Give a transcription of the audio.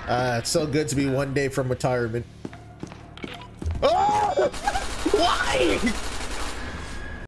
It's so good to be one day from retirement. Oh! Why?